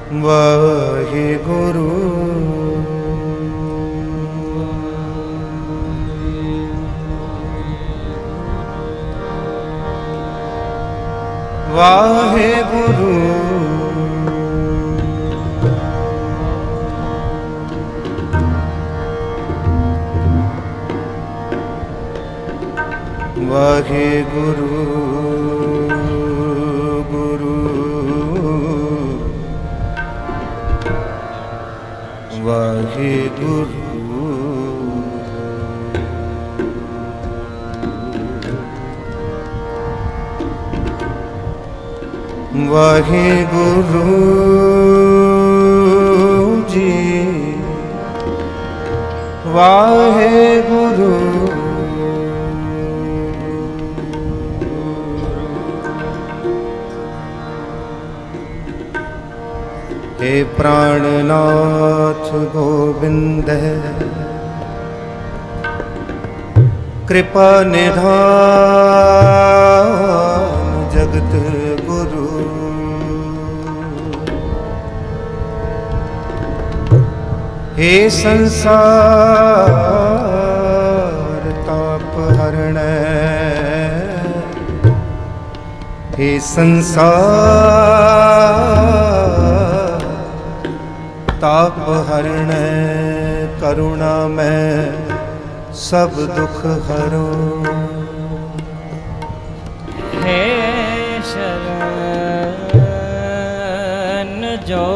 वाहिगुरु वाहिगुरु वाहिगुरु गुरु वाहिगुरु वाहिगुरु जी वाहिगुरु हे प्राणनाथ गोविंद कृपा निधान जगत गुरु हे संसार ताप हरण हे संसार ताप हरण करुणा में सब दुख हरो हे शरण जो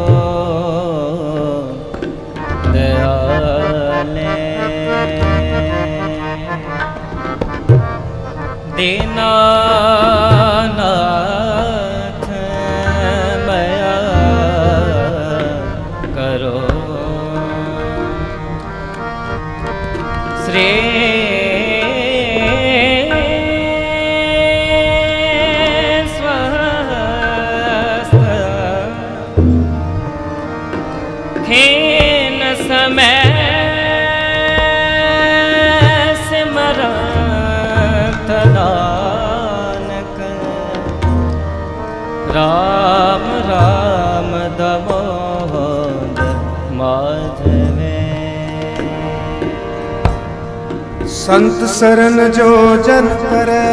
दयाले दीनानाथ मया करो श्री हीन समय सिमरत नानक राम राम दमोद माधवे संत शरण जो जन करे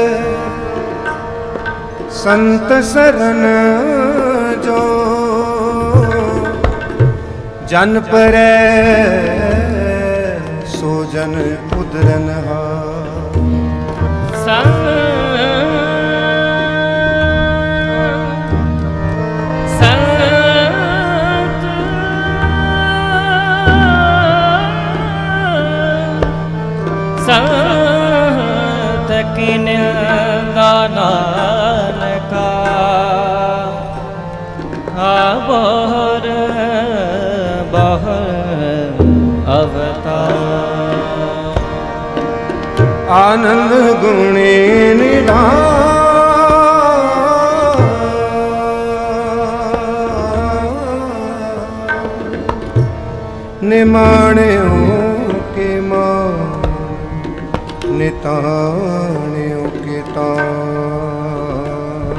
संत शरण जो जन परे सो जन उदरन संत की निंदान का बोर अवतार आनंद गुणी निधान निमाण्यो के मां निताण्यो के तान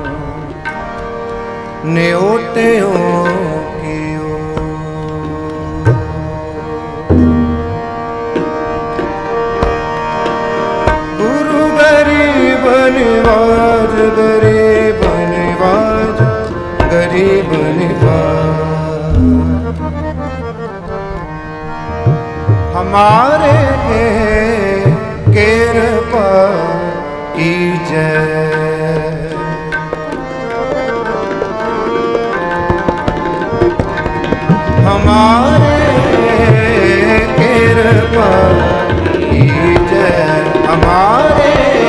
न्योत्यो निवाज गरीब निवाज गरीब निवाज हमारे कृपा की जय हमारे कृपा की जय हमारे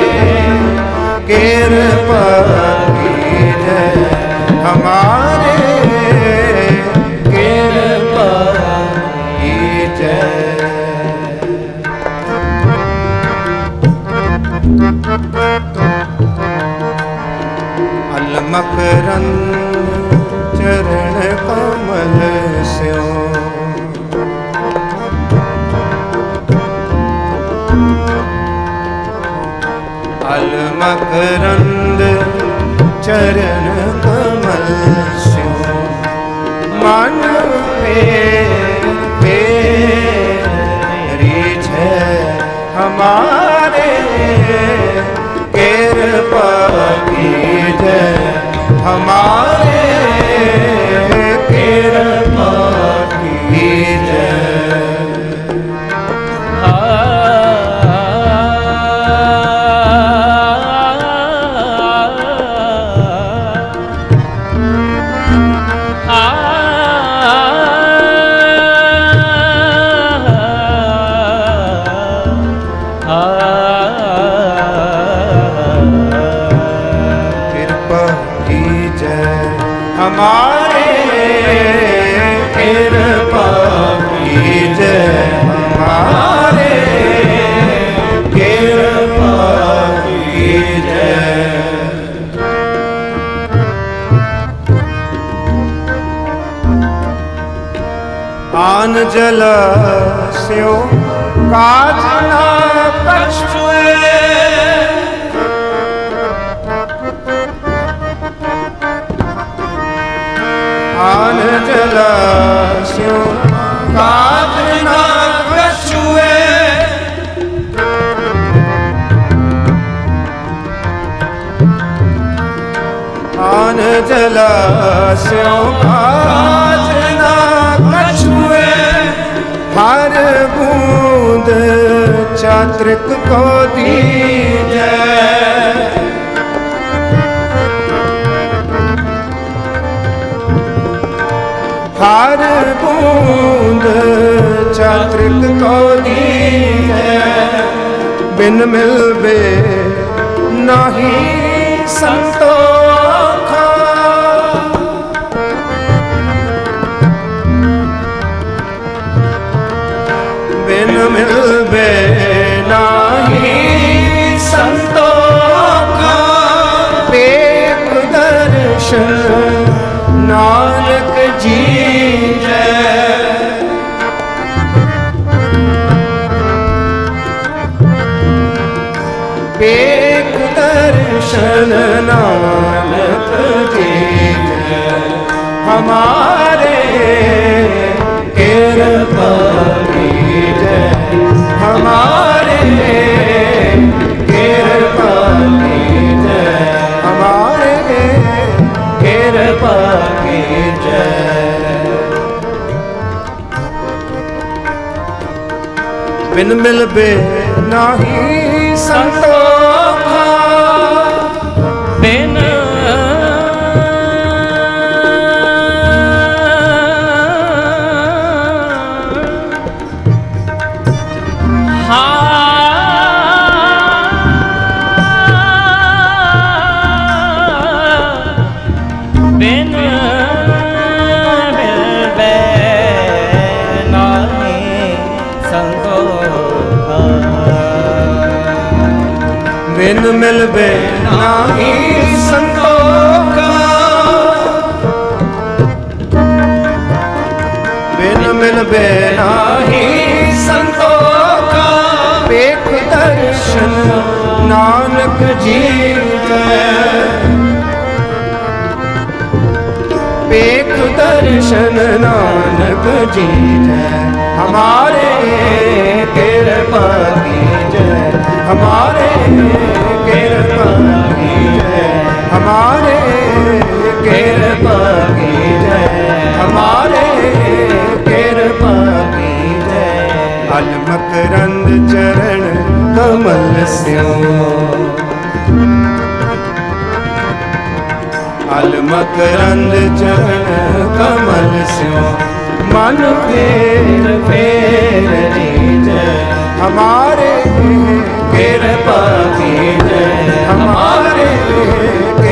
कृपा की जय हमारे कृपा की जय अलमकरंद चरण कमल स्यो अलमकरंद चरण कमल स्यो आन जलास्यों काज ना कछुए, आन जलास्यों काज ना कछुए, आन जलास्यों काज ना कछुए, हर बूंद चात्रिक को दीजे, हर बूंद चात्रिक को दीजे, बिन मिलबे नाही संतोखा, बिन मिलबे नाही संतोखा, पेख दर्शन नानक जी जय, पेख दर्शन नानक जी जय, हमारे कृपा कीजय, हमारे कृपा कीजय, हमारे कृपा कीजय। बिन मिलबे नाही संतोखा, बिन बिन मिलबे नाही संतोखा, बिन मिलबे नाही संतोखा, बिन मिलबे नाही संतोखा, पेख दर्शन नानक जी जय, पेख दर्शन नानक जी जय, हमारे कृपा कीजय, हमारे कृपा कीजय, हमारे कृपा कीजय, हमारे कृपा कीजय। अलमकरंद चरण कमल स्यों, अलमकरंद चरण कमल स्यों, मन फेर फेर लीजय, हमारे कृपा कीजय, हमारे